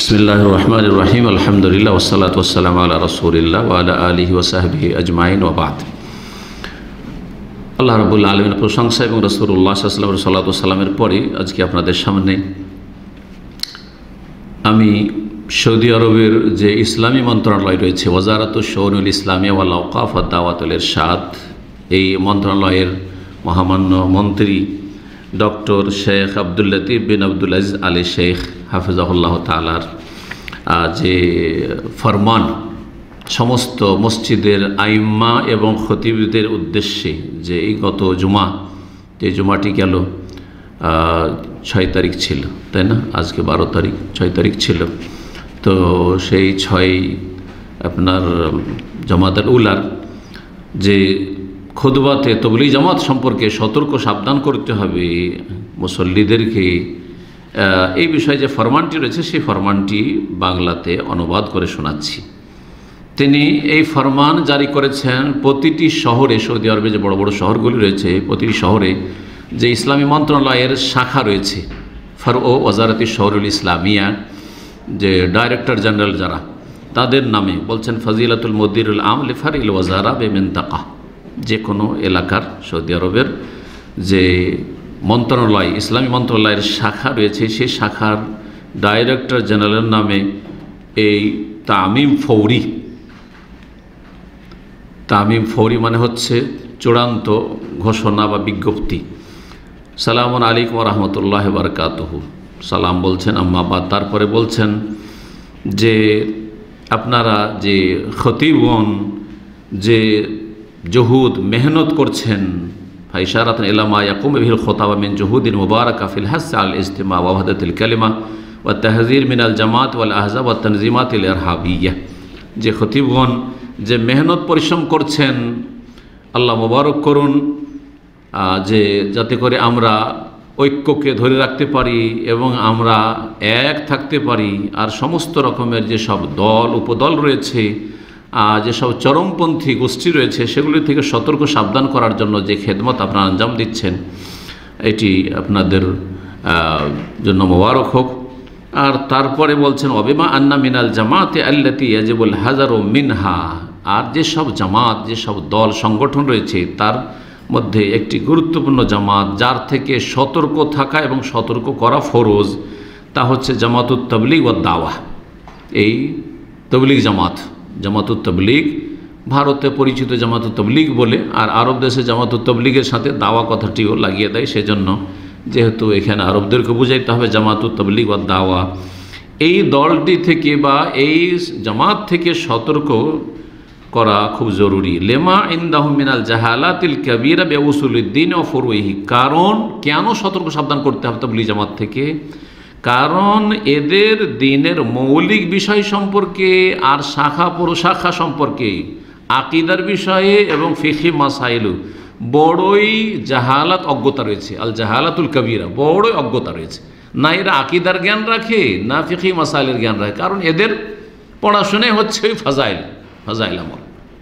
বিসমিল্লাহির রহমানির রহিম আলহামদুলিল্লাহ ওয়াসসালাতু ওয়াসসালামু আলা রাসূলিল্লাহ ওয়া আলা আলিহি ওয়া সাহবিহি আজমাইন ওয়া বা'দ। আল্লাহ রাব্বুল আলামিনের প্রশংসা এবং রাসূলুল্লাহ সাল্লাল্লাহু আলাইহি ওয়া সাল্লাতু ওয়াসসালামের পরে আজকে আপনাদের সামনে আমি সৌদি আরবের যে ইসলামী মন্ত্রণালয় রয়েছে ওয়াজারাতুশ শুউনুল ইসলামিয়া ওয়াল আওকাফ ওয়াদ দাওয়াতুল ইরশাদ, এই মন্ত্রণালয়ের মহামান্য মন্ত্রী doctor Sheikh Abdul Latif bin Abdul Aziz Ali Sheikh হাফিজাহুল্লাহ তাআলার যে ফরমান সমস্ত মসজিদের আইম্মা এবং খতিবদের উদ্দেশ্যে, যে এই গত যে জুমাটি গেল 6 তারিখ ছিল, তাই না? আজকে 12 তারিখ, 6 তারিখ ছিল। তো সেই 6 আপনার জামাতুল উলার যে খুতবাতে তবলিগ জামাত সম্পর্কে সতর্ক সাবধান করতে হবে মুসল্লিদেরকে, এই বিষয়ে যে ফরমানটি রয়েছে সেই ফরমানটি বাংলাতে অনুবাদ করে শোনাচ্ছি। তিনি এই ফরমান জারি করেছেন প্রতিটি শহরে, সৌদি আরবে যে বড় বড় শহরগুলি রয়েছে প্রতিটি শহরে যে ইসলামী মন্ত্রণালয়ের শাখা রয়েছে, ফারও ওয়াজারাতি শহরুল ইসলামিয়া, যে ডাইরেক্টর জেনারেল যারা, তাদের নামে বলছেন ফাজিলাতুল মুদিরুল আম লিফারিল ওয়াজারা বেমিনতাকা, যে কোনো এলাকার সৌদি আরবের যে মন্ত্রণালয় ইসলামী মন্ত্রণালয়ের শাখা রয়েছে সেই শাখার ডাইরেক্টর জেনারেলের নামে এই তামিম ফৌরি মানে হচ্ছে চূড়ান্ত ঘোষণা বা বিজ্ঞপ্তি। সালামুন আলাইকুম ওয়া রাহমাতুল্লাহি ওয়া বারাকাতুহু, সালাম বলছেন, আম্মা বাদ। তারপরে বলছেন যে আপনারা যে খতিবগণ যে জহুদ মেহনত করছেন, ফাইশারাতান ইলা মা ইয়াকুম বিহিল খুতাবা মিন জুহুদিন মুবারাকা ফিল হাস আল ইজতিমা ওয়া ওয়াহদাতিল কালিমা ওয়া তাহযীর মিনাল জামাত ওয়াল আহজাব ওয়া তানজিমাতিল ইরহাবিয়্যা, যে খতিবগণ যে মেহনত পরিশ্রম করছেন, আল্লাহ মোবারক করুন, যে যাতে করে আমরা ঐক্যকে ধরে রাখতে পারি এবং আমরা এক থাকতে পারি, আর সমস্ত রকমের যেসব দল উপদল রয়েছে, যেসব চরমপন্থী গোষ্ঠী রয়েছে সেগুলি থেকে সতর্ক সাবধান করার জন্য যে খেদমত আপনারা আঞ্জাম দিচ্ছেন, এটি আপনাদের জন্য মোবারক হোক। আর তারপরে বলছেন অবিমা আন্না মিনাল জামাতে আল্লাতি ইয়াজিবুল হাজারু মিনহা, আর যেসব জামাত যেসব দল সংগঠন রয়েছে তার মধ্যে একটি গুরুত্বপূর্ণ জামাত যার থেকে সতর্ক থাকা এবং সতর্ক করা ফরজ, তা হচ্ছে জামাতুত তাবলিগ ওয়াদ দাওয়া। এই তবলিগ জামাতুত তাবলিগ, ভারতে পরিচিত জামাতুত তাবলিগ বলে, আর আরব দেশে জামাতুত তাবলিগের সাথে দাওয়া কথাটিও লাগিয়ে দেয়, সেজন্য যেহেতু এখানে আরবদেরকে বুঝাইতে হবে জামাতুত তাবলিগ ওয়াদ দাওয়া। এই দলটি থেকে বা এই জামাত থেকে সতর্ক করা খুব জরুরি। লেমা ইনদাহুম মিনাল জাহালাতিল কাবীরা বিউসুলিদ্দিন ওয়া ফুরুইহি, কারণ কেন সতর্ক সাবধান করতে হবে তাবলিগ জামাত থেকে? কারণ এদের দ্বীনের মৌলিক বিষয় সম্পর্কে আর শাখা প্রশাখা সম্পর্কে, আকিদার বিষয়ে এবং ফিকহি মাসাইলু বড়ই জাহালাত অজ্ঞতা রয়েছে। আল জাহালাতুল কাবীরা, বড়ই অজ্ঞতা রয়েছে। না এরা আকিদার জ্ঞান রাখে না ফিকহি মাসাইলের জ্ঞান রাখে, কারণ এদের পড়াশোনায় হচ্ছে ওই ফাজাইল আমল।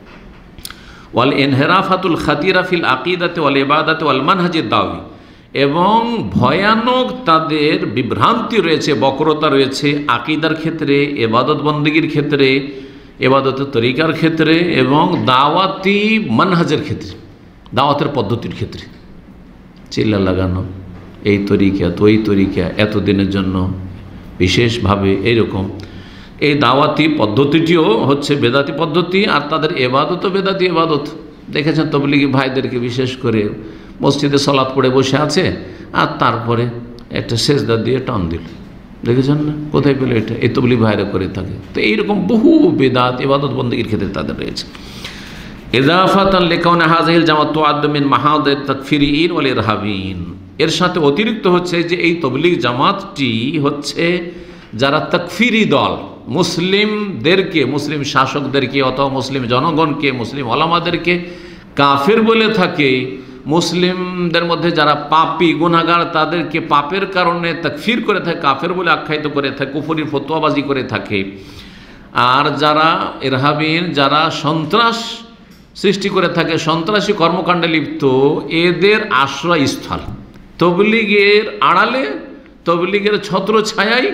ওয়াল ইনহিরাফাতুল খাতিরা ফিল আকিদাতে ওয়াল ইবাদাতে ওয়াল মানহাজিদ দাওয়ী, এবং ভয়ানক তাদের বিভ্রান্তি রয়েছে, বক্রতা রয়েছে আকিদার ক্ষেত্রে, এবাদত বন্দেগীর ক্ষেত্রে, এবাদতের তরিকার ক্ষেত্রে এবং দাওয়াতি মানহাজের ক্ষেত্রে, দাওয়াতের পদ্ধতির ক্ষেত্রে। চিল্লা লাগানো, এই তরিকা তো এই তরিকা, এতদিনের জন্য বিশেষভাবে এইরকম। এই দাওয়াতি পদ্ধতিটিও হচ্ছে বেদাতি পদ্ধতি, আর তাদের এবাদতও বেদাতি এবাদত। দেখেছেন তবলিগি ভাইদেরকে বিশেষ করে মসজিদে সালাত পড়ে বসে আছে আর তারপরে একটা সেজদা দিয়ে টান দিল, দেখেছেন না? কোথায় পেলে এটা? এই তবলিগ ভাইরা করে থাকে। তো এইরকম বহু বেদাত ইবাদত বন্দেগীর ক্ষেত্রে তাদের রয়েছে। ইজাফাতান লিকাউনা হাযিহিল জামাত তুআদ্দু মিন মাহাদিত তাকফিরিন ওয়াল ইরহাবিন, এর সাথে অতিরিক্ত হচ্ছে যে এই তবলিগ জামাতটি হচ্ছে যারা তাকফিরি দল, মুসলিমদেরকে, মুসলিম শাসকদেরকে অথবা মুসলিম জনগণকে, মুসলিম ওলামাদেরকে কাফের বলে থাকে, মুসলিমদের মধ্যে যারা পাপী গুনাহগার তাদেরকে পাপের কারণে তাকফির করে থাকে, কাফের বলে আখ্যায়িত করে থাকে, কুফরির ফতোয়াবাজি করে থাকে। আর যারা ইরহাবিন, যারা সন্ত্রাস সৃষ্টি করে থাকে, সন্ত্রাসী কর্মকাণ্ডে লিপ্ত, এদের আশ্রয়স্থল তবলিগের আড়ালে, তবলিগের ছত্র ছায়ায়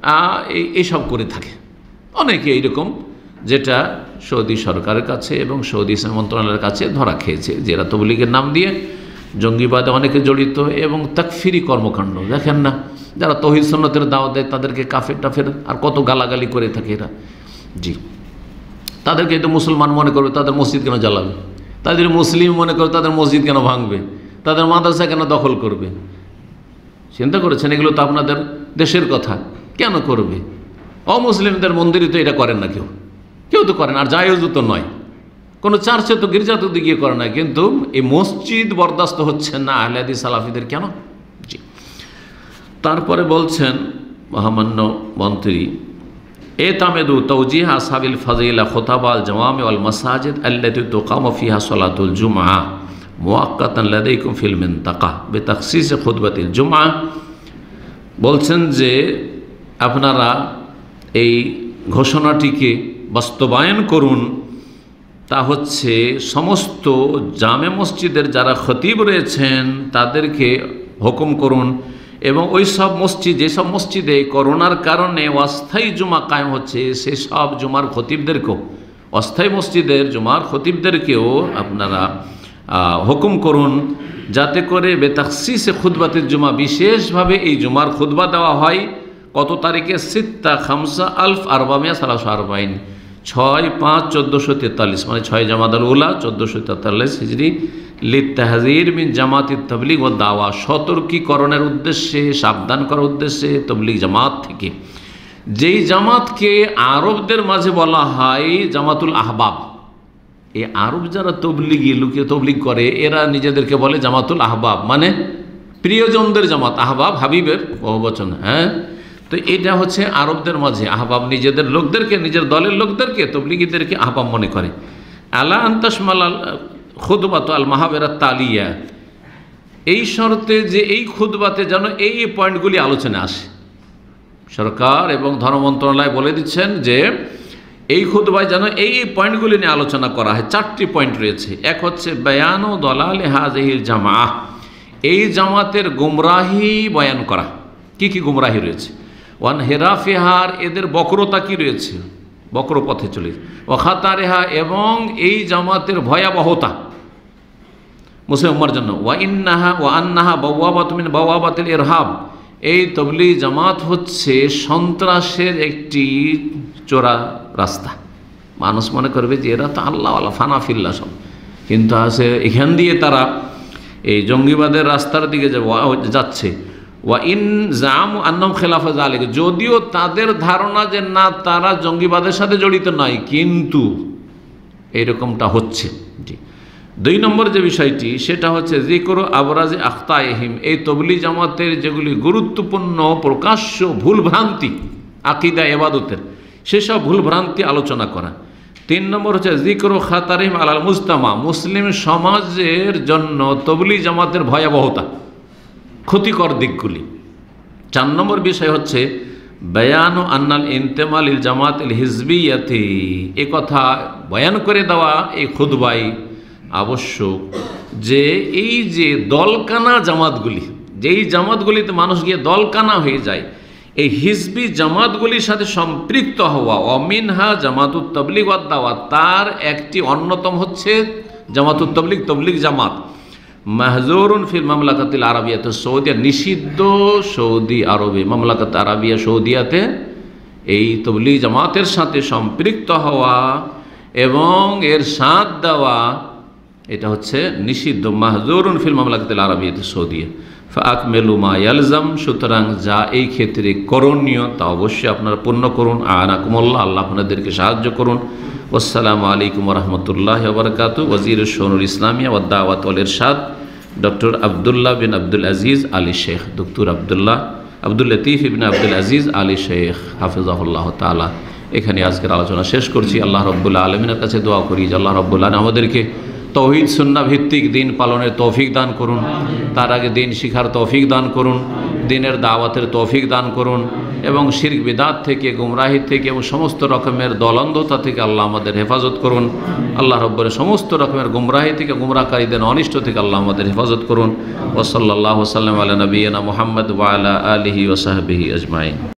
এইসব করে থাকে অনেকে এইরকম, যেটা সৌদি সরকারের কাছে এবং সৌদি ইসলাম মন্ত্রণালয়ের কাছে ধরা খেয়েছে, যারা তবলিগের নাম দিয়ে জঙ্গিবাদে অনেকে জড়িত এবং তাকফিরি কর্মকাণ্ড। দেখেন না, যারা তৌহিদ সুন্নতের দাওয়াত দেয় তাদেরকে কাফের টাফের আর কত গালাগালি করে থাকে এরা। জি, তাদেরকে তো মুসলমান মনে করবে, তাদের মসজিদ কেন জ্বালাবে? তাদের মুসলিম মনে করবে, তাদের মসজিদ কেন ভাঙবে? তাদের মাদ্রাসা কেন দখল করবে? চিন্তা করেছেন? এগুলো তো আপনাদের দেশের কথা, কেন করবে? অমুসলিমদের মন্দিরে তো এটা করেন না, কেউ তো করেন, আর জায়েজও তো নয়। কোনো চার্চে তো গির্জাতে তো গিয়ে করে না, কিন্তু এই মসজিদ বরদাস্ত হচ্ছে না আহলে হাদিস সালাফিদের কেন? জি, তারপরে বলছেন মহামান্য মন্ত্রী, এতামেদু তৌজিহ আসহাবিল ফাজিলা খুতাবাল জাওয়ামি ওয়াল মাসাজিদ আল্লাতী তুকামু ফিহা সালাতুল জুমআ মুআক্কাতান লাদাইকুম ফিল মিনতাকা বিতাখসিস খুতবাতিল জুমআ। বলছেন যে আপনারা এই ঘোষণাটিকে বাস্তবায়ন করুন, তা হচ্ছে সমস্ত জামে মসজিদের যারা খতিব রয়েছেন তাদেরকে হুকুম করুন, এবং ওই সব মসজিদ, যেসব মসজিদে করোনার কারণে অস্থায়ী জুমা কায়েম হচ্ছে, সেসব জুমার খতিবদেরকেও, অস্থায়ী মসজিদের জুমার খতিবদেরকেও আপনারা হুকুম করুন, যাতে করে বেতাখসিসে খুতবাতের জুমা, বিশেষভাবে এই জুমার খুতবা দেওয়া হয়। কত তারিখে? 6/5/1443, 6/5/1443, মানে 6 জামাদাল উলা 1443 হিজরি, লিত্তাহযীর মিন জামাতিত তাবলীগ ওয়াদ দাওয়া, সতর্কীকরণের উদ্দেশ্যে, সাবধান করার উদ্দেশ্যে তবলীগ জামাত থেকে। যেই জামাতকে আরবদের মাঝে বলা হয় জামাতুল আহবাব। এই আরব যারা তবলিগি, লুকিয়ে তবলিগ করে, এরা নিজেদেরকে বলে জামাতুল আহবাব, মানে প্রিয়জনদের জামাত। আহবাব হাবিবের বহুবচন। হ্যাঁ, তো এটা হচ্ছে আরবদের মাঝে আহবাব, নিজেদের লোকদেরকে, নিজের দলের লোকদেরকে, তবলিগীদেরকে আহবাব মনে করে। আলা আন্তাশমাল খুতবাত আল মাহাবেরাত তালিয়া, এই শর্তে যে এই খুতবাতে যেন এই পয়েন্টগুলি আলোচনা আসে। সরকার এবং ধর্ম মন্ত্রণালয় বলে দিচ্ছেন যে এই খুতবায় যেন এই পয়েন্টগুলি নিয়ে আলোচনা করা হয়। 4টি পয়েন্ট রয়েছে। এক হচ্ছে বয়ানু দলালে হাযিহিল জামাআহ, এই জামাতের গুমরাহি বয়ান করা, কি কি গুমরাহি রয়েছে। ওয়ান হেরাফিহার, এদের বক্রতা কি রয়েছে, বক্র পথে চলে। ওয়া খাতারেহা, এবং এই জামাতের ভয়াবহতা মুসলিম উম্মার জন্য। ওয়া আন্নাহা বাওয়াবাতুন মিন বাওয়াবাতিল ইরহাব, এই তবলিগ জামাত হচ্ছে সন্ত্রাসের একটি চোরা রাস্তা। মানুষ মনে করবে যে এরা তো আল্লাহওয়ালা, ফানাফিল্লা সব, কিন্তু আসে এখান দিয়ে তারা এই জঙ্গিবাদের রাস্তার দিকে যাচ্ছে। ওয়া ইন জামু আন্নাহুম খিলাফা যালিক, যদিও তাদের ধারণা যে না, তারা জঙ্গিবাদের সাথে জড়িত নয়, কিন্তু এইরকমটা হচ্ছে। জি, 2 নম্বর যে বিষয়টি, সেটা হচ্ছে যিকরু আবরাজি আখতাইহিম, এই তবলিগ জামাতের যেগুলি গুরুত্বপূর্ণ প্রকাশ্য ভুলভ্রান্তি আকীদা ইবাদতের, সেসব ভুলভ্রান্তি আলোচনা করা। 3 নম্বর হচ্ছে যিকরু খাতারিহিম আলাল মুজতামা, মুসলিম সমাজের জন্য তবলিগ জামাতের ভয়াবহতা, ক্ষতিকর দিকগুলি। 4 নম্বর বিষয় হচ্ছে বয়ানু আন্নাল ইন্তেমাল ইল জামাতিল হিজবিয়াতি, এ কথা বয়ান করে দেওয়া এই খুতবাই আবশ্যক যে এই যে দলকানা জামাতগুলি, যেই জামাতগুলিতে মানুষ গিয়ে দলকানা হয়ে যায়, এই হিজবি জামাতগুলির সাথে সম্পৃক্ত হওয়া। অমিনহা জামাতুত তাবলীগ ওয়াদ দাওয়াত, তার একটি অন্যতম হচ্ছে জামাতুত তাবলীগ, তবলীগ জামাত। মাহজুরুন ফিল মামলাকাতিল আরাবিয়াতে, সৌদিয়া, নিষিদ্ধ সৌদি আরবে, মামলাকাত আরাবিয়া সৌদিয়াতে এই তবলীগ জামাতের সাথে সম্পৃক্ত হওয়া এবং এর সাথ দেওয়া, এটা হচ্ছে নিষিদ্ধ। মাহজুরুন ফিল মামলাকাতিল আরাবিয়াতে সৌদিয়া ফাআকমিলু মা ইয়ালজাম, সুতরাং যা এই ক্ষেত্রে করণীয় তা অবশ্যই আপনারা পূর্ণ করুন। আনাকুমুল্লাহ, আল্লাহ আপনাদেরকে সাহায্য করুন। আসসালামু আলাইকুম ওয়া রাহমাতুল্লাহি ওয়া বারাকাতুহু। ওয়াজির শুনুল ইসলামিয়া ওয়াদ দাওয়াত ওয়াল ইরশাদ, doctor Abdullah bin Abdul Aziz Ali Sheikh, doctor Abdul Latif ibn Abdul Aziz Ali Sheikh হাফিজাহুল্লাহ তাআলা। এখানে আজকের আলোচনা শেষ করছি। আল্লাহ রাব্বুল আলামিনের কাছে দোয়া করি যে আল্লাহ রাব্বুল আলামিন আমাদেরকে তৌহিদ সুন্নাহ ভিত্তিক দিন পালনের তৌফিক দান করুন, তার আগে দিন শিখার তৌফিক দান করুন, দিনের দাওয়াতের তৌফিক দান করুন, এবং শিরক বিদআত থেকে, গুমরাহি থেকে এবং সমস্ত রকমের দলন্ধতা থেকে আল্লাহ আমাদের হেফাজত করুন। আল্লাহ রাব্বুল সমস্ত রকমের গুমরাহি থেকে, গুমরাহকারীদের অনিষ্ট থেকে আল্লাহ আমাদের হেফাজত করুন। ওয়া সাল্লাল্লাহু ওয়া সাল্লাম আলা নবিয়িনা মুহাম্মদ ওয়া আলা আলিহি ওয়া সাহবিহি আজমাইন।